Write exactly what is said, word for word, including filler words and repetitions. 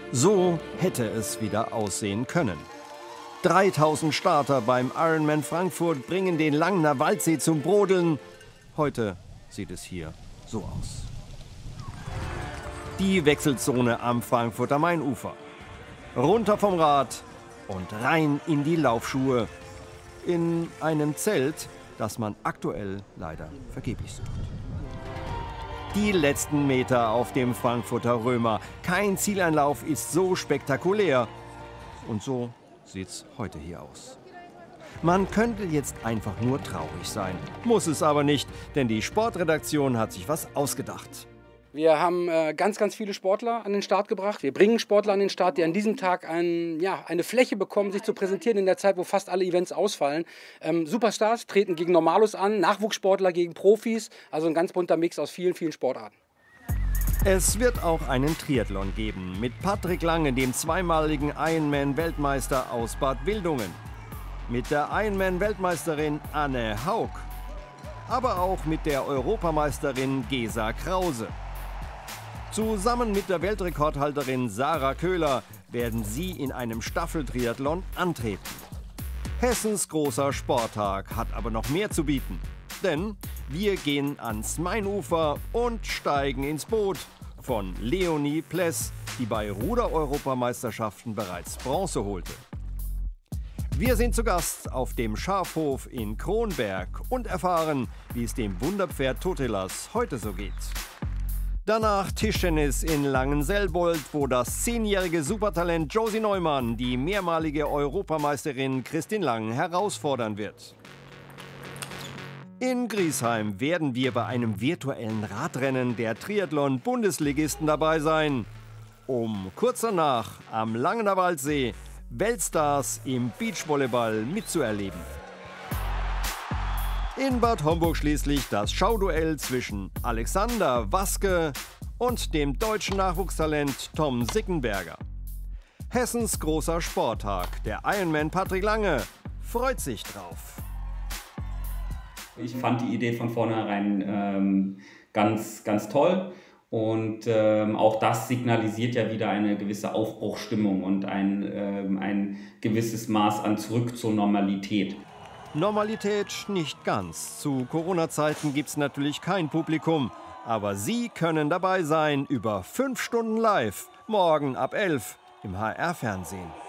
So hätte es wieder aussehen können. dreitausend Starter beim Ironman Frankfurt bringen den Langener Waldsee zum Brodeln. Heute sieht es hier so aus. Die Wechselzone am Frankfurter Mainufer. Runter vom Rad und rein in die Laufschuhe. In einem Zelt, das man aktuell leider vergeblich sucht. Die letzten Meter auf dem Frankfurter Römer. Kein Zieleinlauf ist so spektakulär. Und so sieht's heute hier aus. Man könnte jetzt einfach nur traurig sein. Muss es aber nicht, denn die Sportredaktion hat sich was ausgedacht. Wir haben äh, ganz, ganz viele Sportler an den Start gebracht. Wir bringen Sportler an den Start, die an diesem Tag ein, ja, eine Fläche bekommen, sich zu präsentieren in der Zeit, wo fast alle Events ausfallen. Ähm, Superstars treten gegen Normalos an, Nachwuchssportler gegen Profis. Also ein ganz bunter Mix aus vielen, vielen Sportarten. Es wird auch einen Triathlon geben mit Patrick Lange, dem zweimaligen Ironman-Weltmeister aus Bad Wildungen. Mit der Ironman-Weltmeisterin Anne Haug. Aber auch mit der Europameisterin Gesa Krause. Zusammen mit der Weltrekordhalterin Sarah Köhler werden sie in einem Staffeltriathlon antreten. Hessens großer Sporttag hat aber noch mehr zu bieten. Denn wir gehen ans Mainufer und steigen ins Boot von Leonie Pless, die bei Ruder-Europameisterschaften bereits Bronze holte. Wir sind zu Gast auf dem Schafhof in Kronberg und erfahren, wie es dem Wunderpferd Totilas heute so geht. Danach Tischtennis in Langenselbold, wo das zehnjährige Supertalent Josie Neumann die mehrmalige Europameisterin Kristin Lang herausfordern wird. In Griesheim werden wir bei einem virtuellen Radrennen der Triathlon-Bundesligisten dabei sein. Um kurz danach am Langener Waldsee Weltstars im Beachvolleyball mitzuerleben. In Bad Homburg schließlich das Schauduell zwischen Alexander Waske und dem deutschen Nachwuchstalent Tom Sickenberger. Hessens großer Sporttag, der Ironman Patrick Lange, freut sich drauf. Ich fand die Idee von vornherein ähm, ganz, ganz toll. Und ähm, auch das signalisiert ja wieder eine gewisse Aufbruchsstimmung und ein, ähm, ein gewisses Maß an Zurück zur Normalität. Normalität nicht ganz. Zu Corona-Zeiten gibt es natürlich kein Publikum. Aber Sie können dabei sein über fünf Stunden live, morgen ab elf im H R-Fernsehen.